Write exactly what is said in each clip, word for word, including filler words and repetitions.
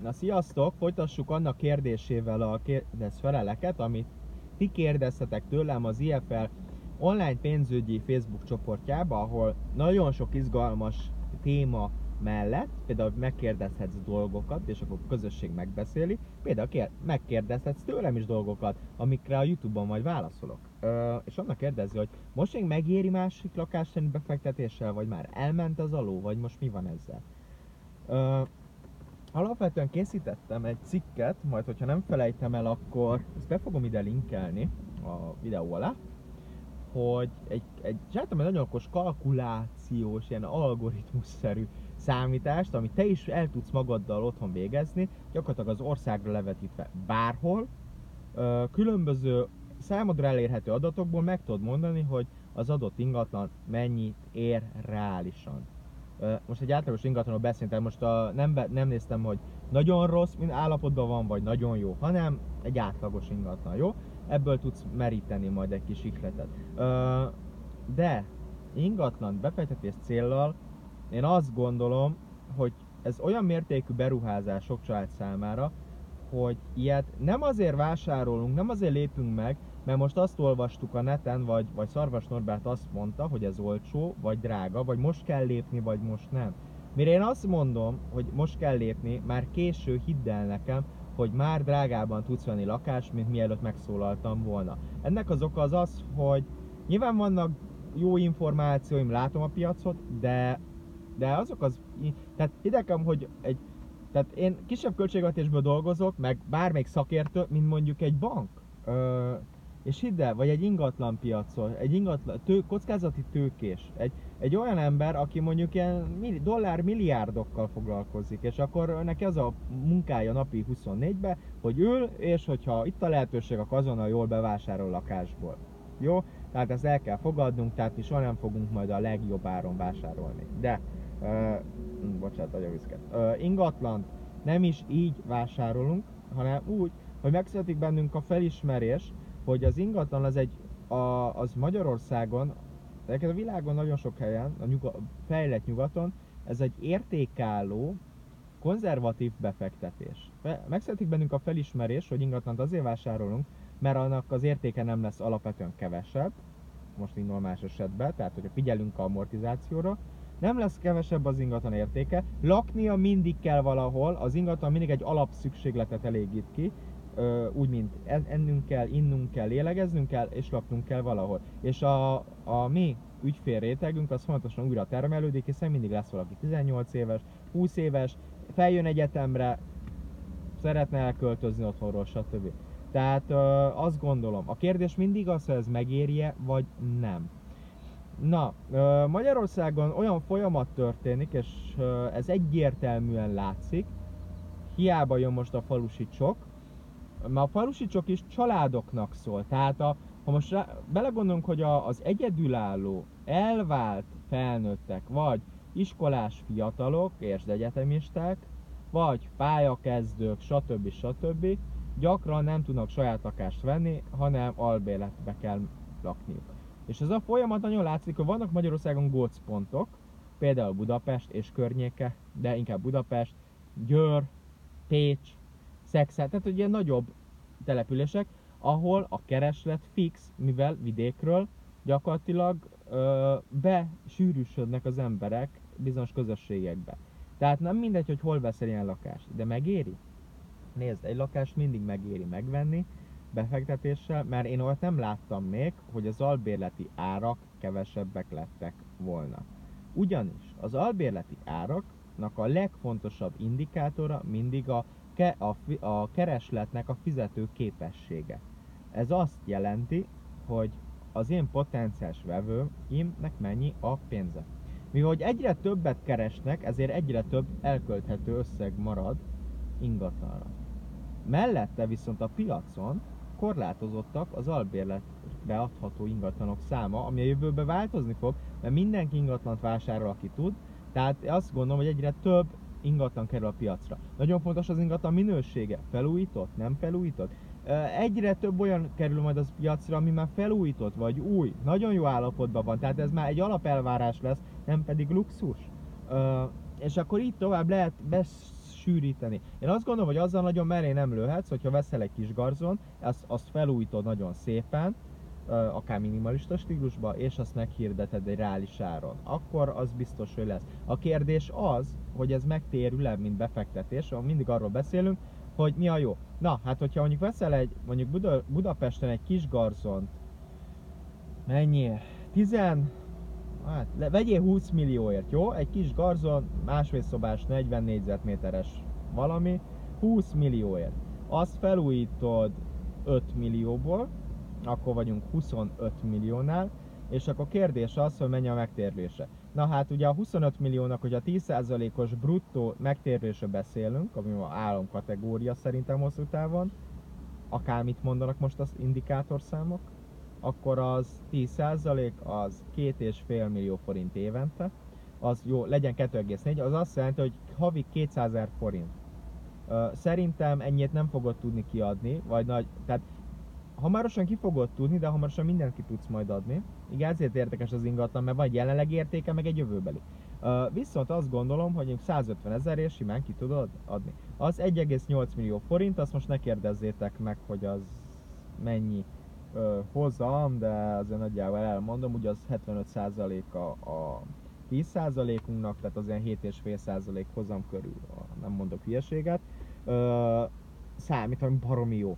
Na sziasztok! Folytassuk annak kérdésével a kérdez feleleket, amit ti kérdeztetek tőlem az i ef el online pénzügyi Facebook csoportjába, ahol nagyon sok izgalmas téma mellett, például megkérdezhetsz dolgokat, és akkor a közösség megbeszéli, például megkérdezhetsz tőlem is dolgokat, amikre a YouTube-on majd válaszolok. Ö, és annak kérdezi, hogy most még megéri másik lakást tenni befektetéssel, vagy már elment az aló, vagy most mi van ezzel? Ö, Alapvetően készítettem egy cikket, majd hogyha nem felejtem el, akkor ezt be fogom ide linkelni a videó alá, hogy egy, egy, csináltam egy nagyon okos kalkulációs, ilyen algoritmusszerű számítást, amit te is el tudsz magaddal otthon végezni, gyakorlatilag az országra levetítve bárhol, különböző számodra elérhető adatokból meg tudod mondani, hogy az adott ingatlan mennyit ér reálisan. Most egy átlagos ingatlanról beszéltem, most a, nem, nem néztem, hogy nagyon rossz állapotban van, vagy nagyon jó, hanem egy átlagos ingatlan, jó? Ebből tudsz meríteni majd egy kis ihletet. De ingatlan befektetés céllal én azt gondolom, hogy ez olyan mértékű beruházás sok család számára, hogy ilyet nem azért vásárolunk, nem azért lépünk meg, mert most azt olvastuk a neten, vagy, vagy Szarvas Norbert azt mondta, hogy ez olcsó, vagy drága, vagy most kell lépni, vagy most nem. Mire én azt mondom, hogy most kell lépni, már késő, hidd el nekem, hogy már drágában tudsz venni lakást, mint mielőtt megszólaltam volna. Ennek az oka az az, hogy nyilván vannak jó információim, látom a piacot, de, de azok az... Tehát hidd hogy egy Tehát én kisebb költségvetésből dolgozok, meg bármelyik szakértő, mint mondjuk egy bank. Ö, és hidd el, vagy egy ingatlan piacon, egy ingatlan, tő, kockázati tőkés, egy, egy olyan ember, aki mondjuk ilyen milli, dollár milliárdokkal foglalkozik, és akkor neki az a munkája napi huszonnégybe, hogy ül, és hogyha itt a lehetőség, akkor azonnal jól bevásárol lakásból. Jó? Tehát ezt el kell fogadnunk, tehát mi soha nem fogunk majd a legjobb áron vásárolni. De Uh, bocsánat, agyaviszket. Uh, ingatlant nem is így vásárolunk, hanem úgy, hogy megszületik bennünk a felismerés, hogy az ingatlan az egy, a, az Magyarországon, de a világon nagyon sok helyen, a nyuga, fejlett nyugaton, ez egy értékálló, konzervatív befektetés. Megszületik bennünk a felismerés, hogy ingatlant azért vásárolunk, mert annak az értéke nem lesz alapvetően kevesebb, most így normális esetben, tehát hogyha figyelünk a amortizációra, nem lesz kevesebb az ingatlan értéke, laknia mindig kell valahol, az ingatlan mindig egy alapszükségletet elégít ki, úgy, mint ennünk kell, innunk kell, lélegeznünk kell, és laknunk kell valahol. És a, a mi ügyfélrétegünk az folyamatosan újra termelődik, hiszen mindig lesz valaki tizennyolc éves, húsz éves, feljön egyetemre, szeretne elköltözni otthonról, stb. Tehát azt gondolom, a kérdés mindig az, hogy ez megéri-e, vagy nem. Na, Magyarországon olyan folyamat történik, és ez egyértelműen látszik, hiába jön most a falusi csok, mert a falusi csok is családoknak szól. Tehát a, ha most rá, belegondolunk, hogy a, az egyedülálló, elvált felnőttek, vagy iskolás fiatalok és egyetemisták, vagy pályakezdők, stb. stb. Gyakran nem tudnak saját lakást venni, hanem albérletbe kell lakniuk. És ez a folyamat nagyon látszik, hogy vannak Magyarországon gócpontok, például Budapest és környéke, de inkább Budapest, Győr, Pécs, Szexel, tehát ugye nagyobb települések, ahol a kereslet fix, mivel vidékről gyakorlatilag ö, besűrűsödnek az emberek bizonyos közösségekbe. Tehát nem mindegy, hogy hol veszel ilyen lakást, de megéri? Nézd, egy lakást mindig megéri megvenni, befektetéssel, mert én olyat nem láttam még, hogy az albérleti árak kevesebbek lettek volna. Ugyanis az albérleti áraknak a legfontosabb indikátora mindig a, ke, a, a keresletnek a fizető képessége. Ez azt jelenti, hogy az én potenciális vevőimnek mennyi a pénze. Mivel egyre többet keresnek, ezért egyre több elkölthető összeg marad ingatlanra. Mellette viszont a piacon korlátozottak az albérletbe adható ingatlanok száma, ami a jövőben változni fog, mert mindenki ingatlant vásárol, aki tud, tehát azt gondolom, hogy egyre több ingatlan kerül a piacra. Nagyon fontos az ingatlan minősége, felújított, nem felújított. Egyre több olyan kerül majd az piacra, ami már felújított, vagy új, nagyon jó állapotban van, tehát ez már egy alapelvárás lesz, nem pedig luxus. És akkor így tovább lehet sűríteni. Én azt gondolom, hogy azzal nagyon merén nem lőhetsz, hogyha veszel egy kis garzon, azt, azt felújítod nagyon szépen, akár minimalista stílusba, és azt meghirdeted egy reális áron. Akkor az biztos, hogy lesz. A kérdés az, hogy ez megtérül-e, mint befektetés, mindig arról beszélünk, hogy mi a jó. Na, hát hogyha mondjuk veszel egy, mondjuk Buda, Budapesten egy kis garzont, mennyi? tíz, hát le, vegyél húsz millióért, jó? Egy kis garzon, másfél szobás, negyven négyzetméteres valami, húsz millióért. Azt felújítod öt millióból, akkor vagyunk huszonöt milliónál, és akkor kérdés az, hogy mennyi a megtérülése. Na hát ugye a huszonöt milliónak, hogyha tíz százalékos bruttó megtérülésre beszélünk, ami a államkategória szerintem hosszú távon, akármit mondanak most az indikátorszámok, akkor az tíz százalék, az két és fél millió forint évente, az jó, legyen kettő egész négy, az azt jelenti, hogy havi kétszázezer forint. Szerintem ennyit nem fogod tudni kiadni, vagy nagy, tehát hamarosan ki fogod tudni, de hamarosan mindent ki tudsz majd adni. Igen, ezért érdekes az ingatlan, mert van egy jelenlegi értéke, meg egy jövőbeli. Uh, viszont azt gondolom, hogy százötven ezerért simán ki tudod adni. Az egy egész nyolc millió forint, azt most ne kérdezzétek meg, hogy az mennyi uh, hozam, de azért nagyjából elmondom, ugye az hetvenöt százalék a, a tíz százalékunknak, tehát az ilyen hét egész öt százalék hozam körül, nem mondok hülyeséget. Uh, számít, hogy baromi jó.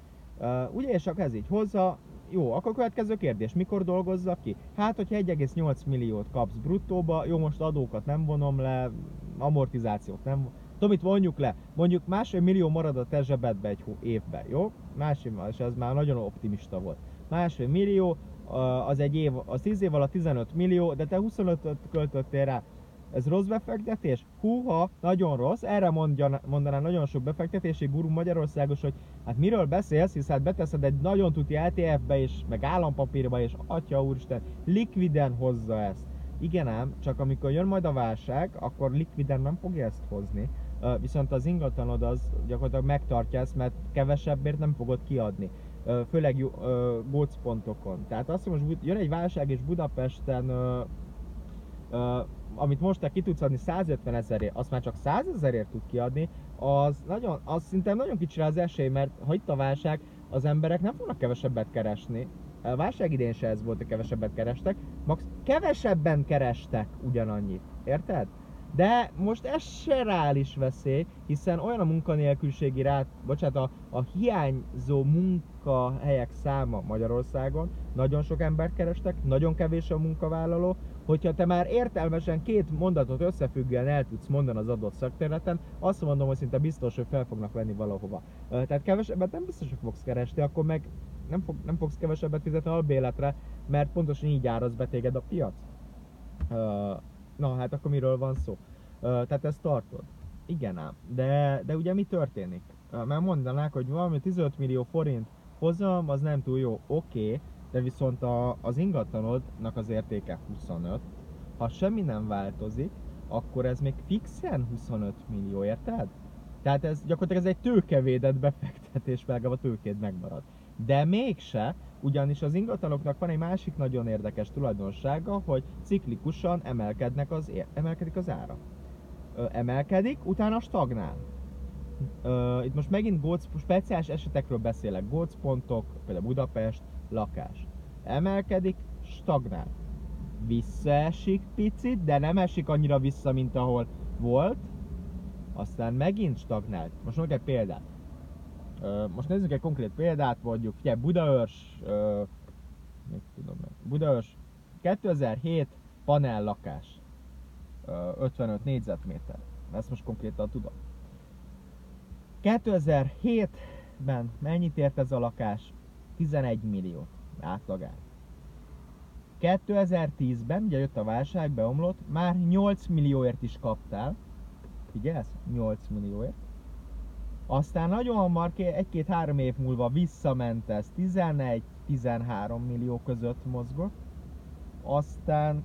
Uh, ugye, és akkor ez így hozza. Jó, akkor következő kérdés, mikor dolgozza ki? Hát, hogyha egy egész nyolc milliót kapsz bruttóba, jó, most adókat nem vonom le, amortizációt nem, tudom, itt vonjuk le, mondjuk másfél millió marad a te zsebedbe egy évben, jó? Másfél, és ez már nagyon optimista volt. Másfél millió, az egy év, az tíz év alatt tizenöt millió, de te huszonötöt költöttél rá. Ez rossz befektetés? Húha, nagyon rossz. Erre mondaná nagyon sok befektetési guru Magyarországos, hogy hát miről beszélsz, hisz hát beteszed egy nagyon tuti é té ef-be és meg állampapírba, és atya úristen, likviden hozza ezt. Igen ám, csak amikor jön majd a válság, akkor likviden nem fogja ezt hozni. Viszont az ingatlanod az gyakorlatilag megtartja ezt, mert kevesebbért nem fogod kiadni. Főleg gócpontokon. Tehát azt, hogy most jön egy válság és Budapesten Uh, amit most te ki tudsz adni százötven ezerért, azt már csak száz ezerért tud kiadni, az, nagyon, az szinte nagyon kicsire az esély, mert ha itt a válság, az emberek nem fognak kevesebbet keresni. A válság idén se ez volt, hogy kevesebbet kerestek, max kevesebben kerestek ugyanannyit, érted? De most ez se reális veszély, hiszen olyan a munkanélküliségi rát, bocsánat, a, a hiányzó munkahelyek száma Magyarországon, nagyon sok embert kerestek, nagyon kevés a munkavállaló, hogyha te már értelmesen két mondatot összefüggően el tudsz mondani az adott szakterületen, azt mondom, hogy szinte biztos, hogy fel fognak venni valahova. Tehát kevesebbet nem biztos, hogy fogsz keresni, akkor meg nem, fog, nem fogsz kevesebbet fizetni albérletre, mert pontosan így áraz be téged a piac. Na hát akkor miről van szó? Tehát ezt tartod. Igen ám, de, de ugye mi történik? Mert mondanák, hogy valami tizenöt millió forint hozam, az nem túl jó, oké, okay, de viszont a, az ingatlanodnak az értéke huszonöt, ha semmi nem változik, akkor ez még fixen huszonöt millió, érted? Tehát ez gyakorlatilag ez egy tőkevédett befektetés, meg a tőkéd megmarad. De mégse, ugyanis az ingatlanoknak van egy másik nagyon érdekes tulajdonsága, hogy ciklikusan emelkednek az, emelkedik az ára. Ö, emelkedik, utána stagnál. Ö, itt most megint góc, speciális esetekről beszélek, gócpontok, például Budapest, lakás. Emelkedik, stagnál. Visszaesik picit, de nem esik annyira vissza, mint ahol volt. Aztán megint stagnált. Most mondjuk egy példát. Ö, most nézzük egy konkrét példát, mondjuk, figyelj, Budaörs, ö, mit tudom meg, Budaörs kétezer-hét panel lakás, ö, ötvenöt négyzetméter, ezt most konkrétan tudom. kétezer-hétben mennyit ért ez a lakás? tizenegy millió átlagár. kétezer-tízben, ugye jött a válság, beomlott, már nyolc millióért is kaptál. Figyelsz? nyolc millióért. Aztán nagyon hamar, egy-két-három év múlva visszament ez, tizenegy-tizenhárom millió között mozgott. Aztán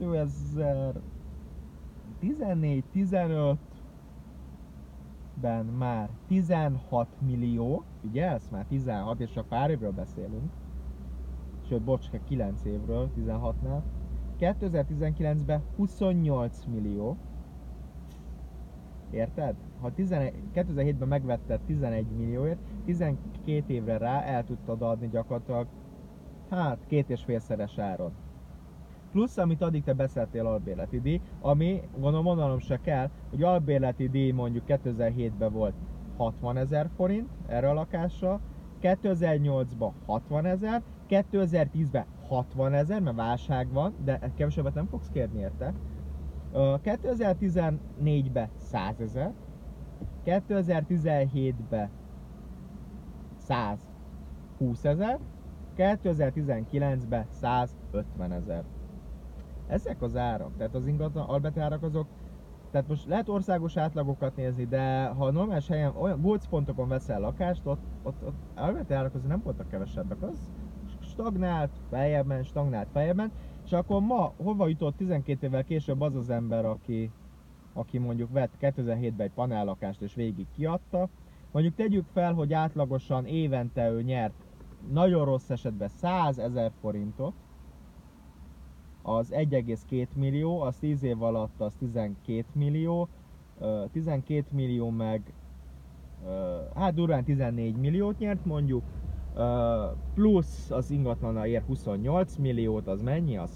kétezer-tizennégy-tizenötben már tizenhat millió, figyelsz? Már tizenhat, és csak pár évről beszélünk. Sőt, bocs, kilenc évről, tizenhatnál. kétezer-tizenkilencben huszonnyolc millió. Érted? Ha kétezer-hétben megvetted tizenegy millióért, tizenkét évre rá el tudtad adni gyakorlatilag, hát két és félszeres áron. Plusz, amit addig te beszéltél albérleti díj, ami, gondolom mondanom se kell, hogy albérleti díj mondjuk kétezer-hétben volt hatvanezer forint erre a lakásra, kétezer-nyolcban hatvanezer, kétezer-tízben hatvanezer, mert válság van, de kevesebbet nem fogsz kérni érte. kétezer-tizennégyben százezer, kétezer-tizenhétben százhúszezer, kétezer-tizenkilencben százötvenezer. Ezek az árak, tehát az ingatlan albérleti árak azok, tehát most lehet országos átlagokat nézni, de ha normális helyen, olyan gócpontokon veszel lakást, ott, ott, ott albérleti árak azért nem voltak kevesebbek, az stagnált, feljebb ment, stagnált, feljebb ment, és akkor ma hova jutott tizenkét évvel később az az ember, aki, aki mondjuk vett kétezer-hétben egy panellakást és végig kiadta, mondjuk tegyük fel, hogy átlagosan évente ő nyert nagyon rossz esetben százezer forintot, az egy egész két millió, az tíz év alatt az tizenkét millió, tizenkét millió meg, hát durván tizennégy milliót nyert mondjuk, plusz az ingatlannal ér huszonnyolc milliót, az mennyi? Az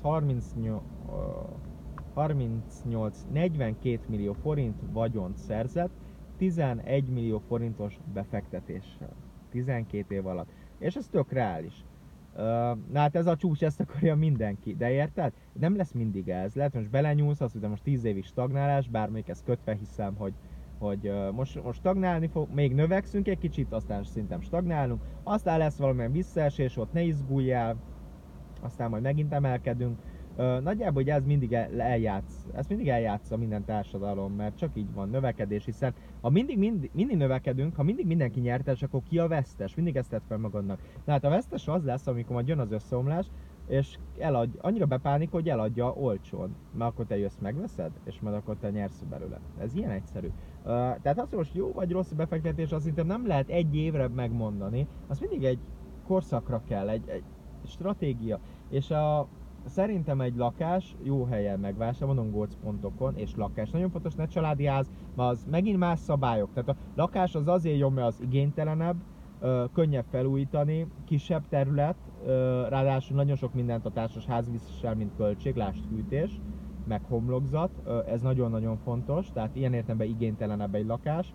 harmincnyolc, negyvenkét millió forint vagyont szerzett, tizenegy millió forintos befektetéssel, tizenkét év alatt. És ez tök reális. Uh, na hát ez a csúcs, ezt akarja mindenki, de érted? Nem lesz mindig ez, lehet most belenyúlsz, azt mondja, most tíz évig stagnálás, bár még ezt kötve hiszem, hogy, hogy uh, most, most stagnálni fog, még növekszünk egy kicsit, aztán szerintem stagnálunk, aztán lesz valamilyen visszaesés, ott ne izguljál, aztán majd megint emelkedünk. Uh, nagyjából hogy ez mindig el, eljátsz, ez mindig eljátsza minden társadalom, mert csak így van növekedés, hiszen ha mindig, mindig, mindig növekedünk, ha mindig mindenki nyertes, akkor ki a vesztes? Mindig ezt tett fel magadnak. Na hát a vesztes az lesz, amikor majd jön az összeomlás, és eladj, annyira bepánik, hogy eladja olcsón. Mert akkor te jössz, megveszed, és majd akkor te nyersz belőle. Ez ilyen egyszerű. Uh, tehát az, hogy most jó vagy rossz befektetés, azt szerintem nem lehet egy évre megmondani, az mindig egy korszakra kell, egy, egy stratégia. És a Szerintem egy lakás jó helyen megvásárolni, mondom gócpontokon, és lakás. Nagyon fontos, ne családi ház, mert az megint más szabályok. Tehát a lakás az azért jó, mert az igénytelenebb, könnyebb felújítani, kisebb terület, ráadásul nagyon sok mindent a társas ház visel, mint költség, lásd hűtés, meg homlokzat, ez nagyon-nagyon fontos, tehát ilyen értelemben igénytelenebb egy lakás.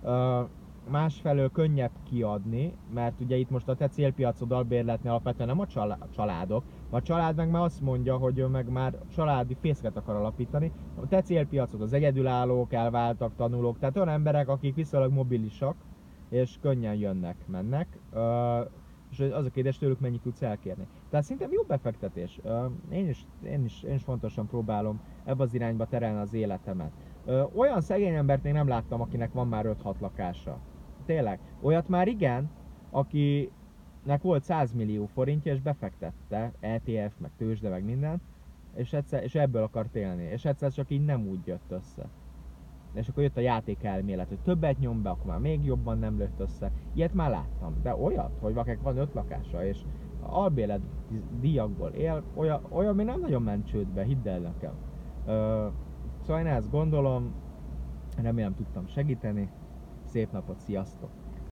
Másfelől könnyebb kiadni, mert ugye itt most a te célpiacod albérletnél alapvetően nem a családok, a család meg már azt mondja, hogy ő meg már családi fészket akar alapítani. A te célpiacod az egyedülállók, elváltak, tanulók, tehát olyan emberek, akik viszonylag mobilisak, és könnyen jönnek, mennek, és az a kérdés tőlük, mennyit tudsz elkérni. Tehát szerintem jó befektetés. Én is, én is, én is fontosan próbálom ebbe az irányba terelni az életemet. Olyan szegény embert még nem láttam, akinek van már öt-hat lakása. Tényleg. Olyat már igen, akinek volt száz millió forintja, és befektette, é té ef, meg tőzsde, meg minden, és, egyszer, és ebből akart élni. És egyszer csak így nem úgy jött össze. És akkor jött a játékelmélet, hogy többet nyom be, akkor már még jobban nem lőtt össze. Ilyet már láttam, de olyat, hogy valakinek van öt lakása, és albérlet díjakból él, olyan, olyan még nem nagyon ment csődbe, hidd el nekem. Ö, szóval én ezt gondolom, remélem tudtam segíteni. Szép napot, sziasztok!